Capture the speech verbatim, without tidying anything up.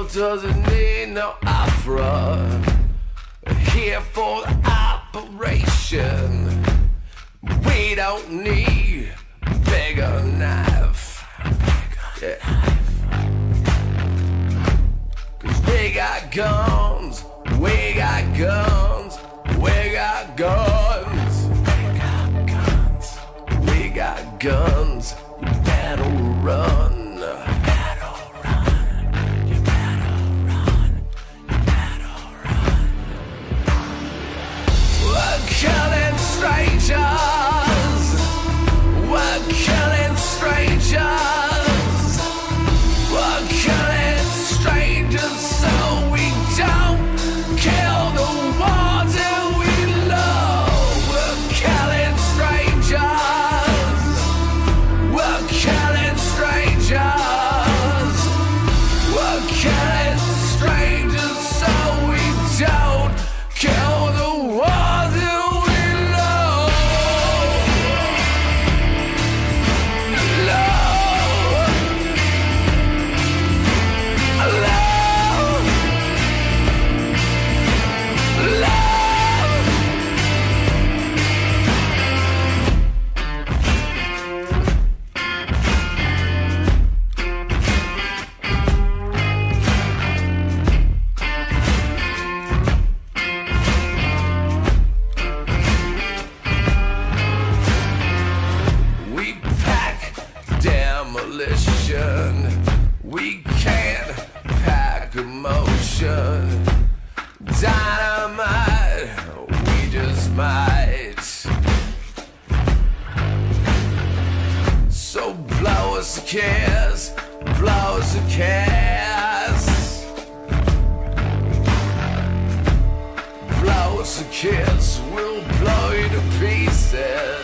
world doesn't need no opera. Here for the operation. We don't need a bigger knife. Yeah. Cause we got guns, we got guns, we got guns. We got guns, we got guns. You better run. Killing strangers, we're killing strangers, we're killing strangers so we don't kill the ones that we love. We're killing strangers, we're killing strangers, we're killing strangers so we don't kill the ones that demolition. We can't pack emotion. Dynamite, we just might. So blow us a kiss, blow us a kiss, blow us a kiss, we'll blow you to pieces.